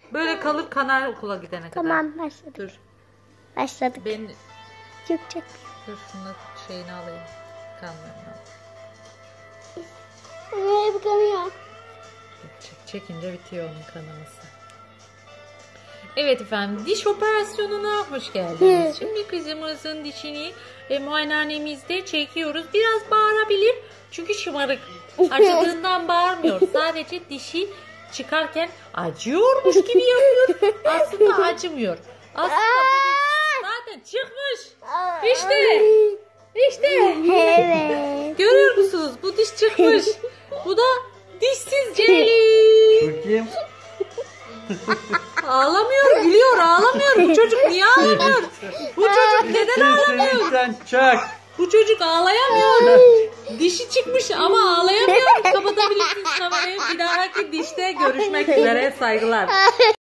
Böyle kalıp kanar okula gidene kadar. Tamam başladık. Dur. Başladık. Ben Çok. dur şunu şeyini alayım. Kanlarını. Hep kanıyor. Çekince bitiyor onun kanaması. Evet efendim, diş operasyonuna hoş geldiniz. Şimdi kızımızın dişini muayenehanemizde çekiyoruz. Biraz bağırabilir çünkü şımarık. Acıdığından bağırmıyor. Sadece dişi çıkarken acıyormuş gibi yapıyor. Aslında acımıyor. Aslında bu diş zaten çıkmış. İşte. Evet. Görüyor musunuz? Bu diş çıkmış. Bu da dişsiz Ceylin. Bakayım. Ağlamıyor, gülüyor, ağlamıyor. Bu çocuk niye ağlamıyor? Bu çocuk neden ağlamıyor? Sen çak. Bu çocuk ağlayamıyor. Dişi çıkmış ama ağlayamıyor. Kapatabilirsiniz kamerayı. Bir dahaki dişte görüşmek üzere. Saygılar.